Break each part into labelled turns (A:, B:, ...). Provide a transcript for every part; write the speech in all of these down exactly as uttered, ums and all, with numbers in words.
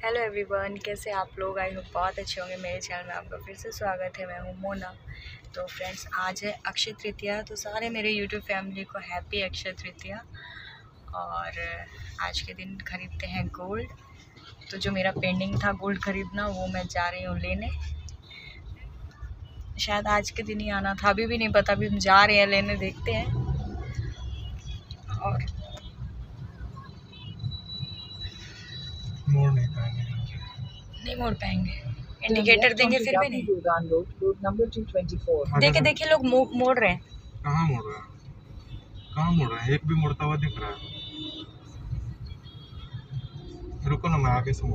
A: Hello everyone, कैसे आप लोग? आई होप बहुत अच्छे होंगे। मेरे चैनल में आपका फिर से स्वागत है। मैं हूँ मोना। तो फ्रेंड्स, आज है अक्षय तृतीया, तो सारे मेरे यूट्यूब फैमिली को हैप्पी अक्षय तृतीया। और आज के दिन खरीदते हैं गोल्ड। तो जो मेरा पेंडिंग था गोल्ड खरीदना, वो मैं जा रही हूँ लेने। शायद आज के दिन ही आना था, अभी भी नहीं पता, अभी हम जा रहे हैं लेने, देखते हैं। और मोड़ नहीं पाएंगे, नहीं मोड़ पाएंगे, इंडिकेटर देंगे फिर भी नहीं। देखे देखे लोग मोड़ रहे हैं।
B: कहाँ मोड़ रहा है? कहाँ मोड़ रहा है? एक भी मुड़ता हुआ दिख रहा है। रुको ना, मैं आगे से मोड़।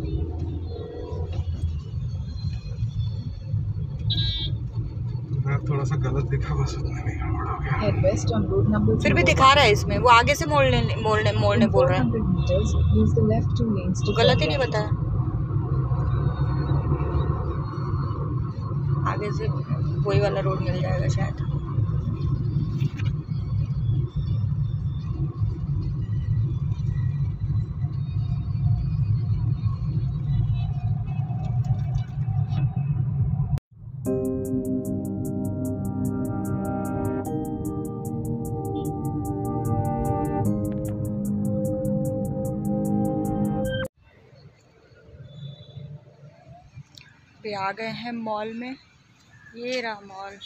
B: मैं थोड़ा सा गलत दिखा, बस उतना नहीं गड़बड़ हो गया।
A: फिर भी दिखा रहा है इसमें, वो आगे से मोड़ने मोड़ने मोड़ने बोल रहा है, तो गलत ही नहीं बताया। आगे से वही वाला रोड मिल जाएगा शायद। पे आ गए हैं मॉल में। ये रहा मॉल।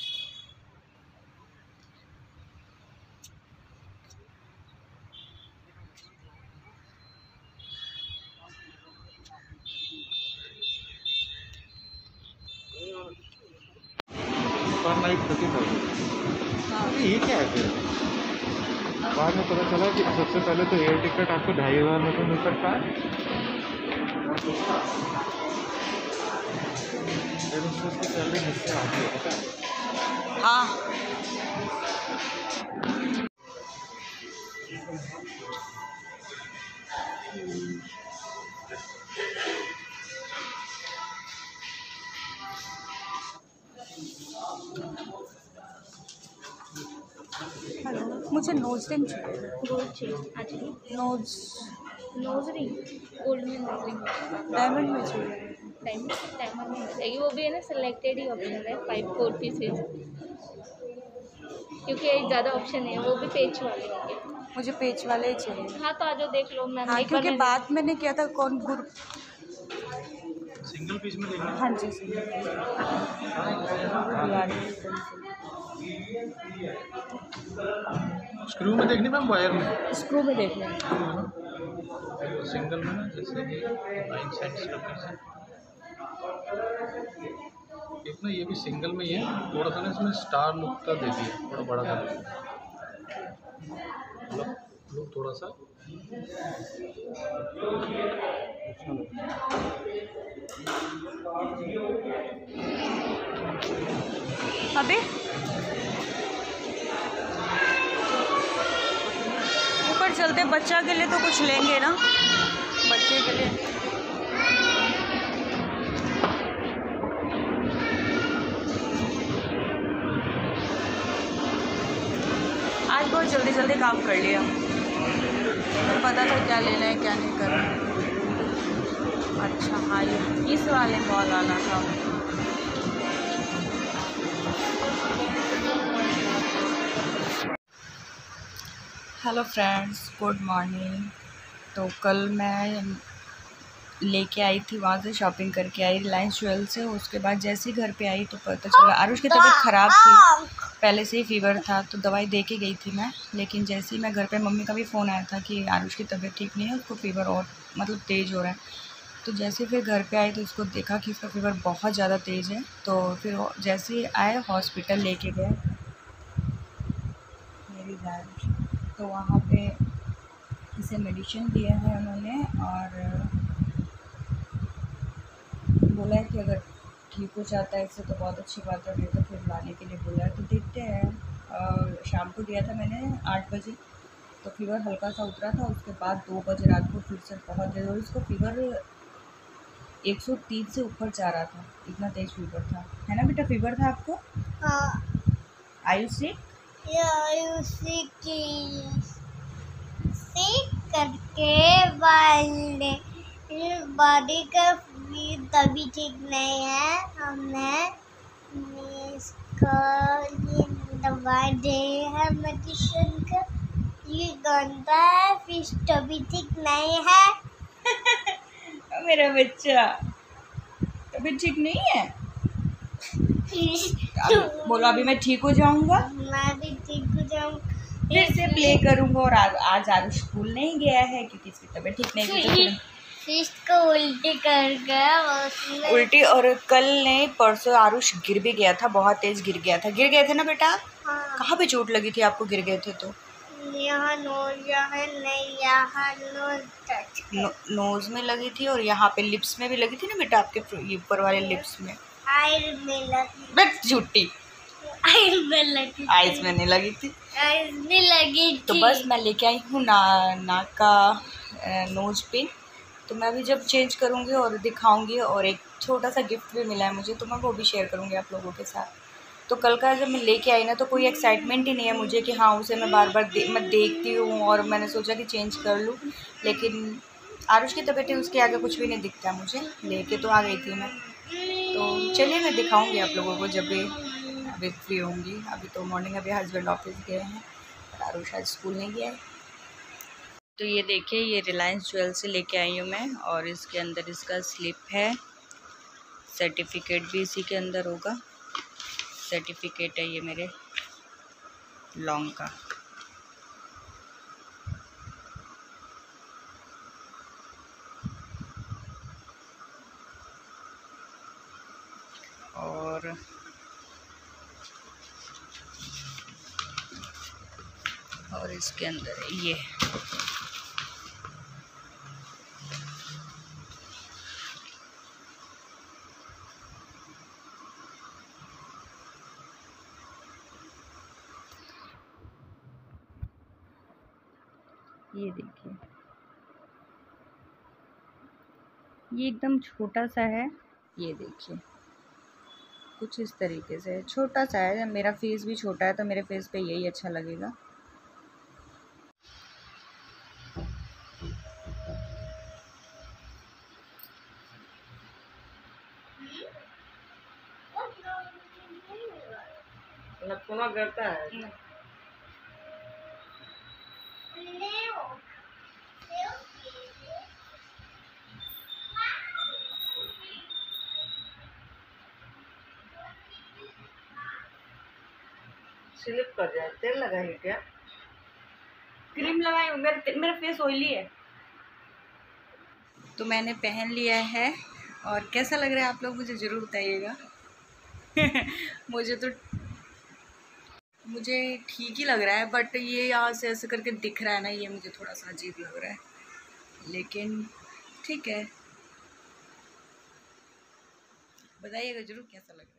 B: पर नाइट थर्टी थाउजेंड। ये क्या है फिर? बाद में पता चला कि सबसे पहले तो एयर टिकट आपको ढाई हज़ार में तो मिल सकता है, फिर उसकी सैलरी मुझसे आती है, पता है?
A: हाँ, हेलो, मुझे नोज रिंग चाहिए।
C: गोल्ड चाहिए अच्छा।
A: नोज
C: नोज रिंग गोल्ड में नोज रिंग
A: डायमंड में चाहिए।
C: डायमंड डायमंड में चाहिए, वो भी है ना सिलेक्टेड ही ऑप्शन है, फाइव फोर पीसेज, क्योंकि ज़्यादा ऑप्शन है, वो भी पेच वाले होंगे।
A: मुझे पेच वाले ही चाहिए।
C: हाँ तो आज देख लो मैम।
A: हाँ, क्योंकि बात मैंने किया था कौन गुर
B: सिंगल पीस में देखना।
A: हाँ जी, सिंगल
B: स्क्रू में देखनी मैम, वायर में?
A: स्क्रू में देख लें।
B: सिंगल में ना, जैसे नाइन सेंट्स का पीस है। एक ना ये भी सिंगल में ही है, थोड़ा सा ना इसमें स्टार लुक का दे दिया, थोड़ा बड़ा कर दिया, मतलब लुक थोड़ा सा
A: अबे ऊपर चलते, बच्चा के लिए तो कुछ लेंगे ना, बच्चे के लिए। आज बहुत जल्दी जल्दी काम कर लिया, मुझे पता था क्या लेना है क्या नहीं करना। अच्छा हाँ, ये इस वाले मॉल आना था। Hello friends, good morning. तो कल मैं लेके आई थी, वहाँ से शॉपिंग करके आई रिलायंस ज्वेल से। उसके बाद जैसे ही घर पे आई तो पता चला आरुष की तबीयत ख़राब थी, पहले से ही फीवर था, तो दवाई दे के गई थी मैं। लेकिन जैसे ही मैं घर पे, मम्मी का भी फ़ोन आया था कि आरुष की तबीयत ठीक नहीं है, उसको फीवर और मतलब तेज़ हो रहा है। तो जैसे फिर घर पे आई तो उसको देखा कि उसका फीवर बहुत ज़्यादा तेज़ है। तो फिर जैसे ही आए हॉस्पिटल लेके गए मेरी आरुष, तो वहाँ पे इसे मेडिसिन दिया है उन्होंने, और बोला है कि अगर ठीक हो जाता है इससे तो बहुत अच्छी बात है, नहीं तो फिर लाने के लिए बोला है। तो देखते हैं। और शाम को दिया था मैंने आठ बजे, तो फीवर हल्का सा उतरा था। उसके बाद दो बजे रात को फिर से बहुत तेज़, और उसको फीवर एक सौ तीन से ऊपर जा रहा था, इतना तेज़ फीवर था। है ना बेटा, फीवर था आपको?
D: हाँ।
A: आयुषी
D: आयुषी की सिक करके वाले बॉडी का भी तभी ठीक नहीं है। हमने इसको ये दवाई दे है मेडिसिन का, ये गंदा है, फिश तभी ठीक नहीं है।
A: मेरा बच्चा तभी ठीक नहीं है। अब बोलो अभी मैं ठीक हो जाऊंगा,
D: मैं भी ठीक हो जाऊँ,
A: फिर से प्ले करूंगा। और आज आज आरुष स्कूल नहीं गया है क्योंकि इसकी तबीयत ठीक नहीं थी, तो फिर
D: फिश को उल्टी कर गया उसने।
A: उल्टी। और कल नहीं परसों आरुष गिर भी गया था, बहुत तेज गिर गया था। गिर गए थे ना बेटा?
D: हाँ।
A: कहाँ पे चोट लगी थी आपको गिर गए थे तो?
D: यहाँ नोज, यहाँ नहीं, यहाँ नोज टच
A: नो, नोज में लगी थी और यहाँ पे लिप्स में भी लगी थी ना बेटा, आपके ये ऊपर वाले लिप्स में।
D: आइज में लगी,
A: बट झूठी,
D: आइज में लगी,
A: आइज में नहीं लगी थी।
D: आइज में लगी थी।
A: तो बस मैं लेके आई हूँ ना नाक का नोज पिन, तो मैं भी जब चेंज करूँगी और दिखाऊंगी। और एक छोटा सा गिफ्ट भी मिला है मुझे, तो मैं वो भी शेयर करूँगी आप लोगों के साथ। तो कल का जब मैं लेके आई ना, तो कोई एक्साइटमेंट ही नहीं है मुझे कि हाँ उसे मैं बार बार दे, मैं देखती हूँ और मैंने सोचा कि चेंज कर लूँ। लेकिन आरुष की तबीयत है, उसके आगे कुछ भी नहीं दिखता मुझे, लेके तो आ गई थी मैं। तो चलिए मैं दिखाऊंगी आप लोगों को जब भी अभी फ्री होंगी। अभी तो मॉर्निंग, अभी हस्बैंड ऑफिस गए हैं और आरुष आज स्कूल नहीं गया है। तो ये देखिए, ये रिलायंस ज्वेल से लेके आई हूँ मैं, और इसके अंदर इसका स्लिप है, सर्टिफिकेट भी इसी के अंदर होगा। सर्टिफिकेट है ये मेरे लॉन्ग का। और और इसके अंदर है ये ये देखिए, ये एकदम छोटा सा है। ये देखिए कुछ इस तरीके से छोटा सा है। मेरा फेस भी छोटा है तो मेरे फेस पे यही अच्छा लगेगा। करता है स्लिप कर जाए। तेल लगाएंगे क्या? क्रीम लगाई, मेरा मेरा फेस ऑयली है। तो मैंने पहन लिया है और कैसा लग रहा है आप लोग मुझे ज़रूर बताइएगा। मुझे तो मुझे ठीक ही लग रहा है, बट ये यहाँ से ऐसे करके दिख रहा है ना, ये मुझे थोड़ा सा अजीब लग रहा है, लेकिन ठीक है। बताइएगा ज़रूर कैसा लग रहा है।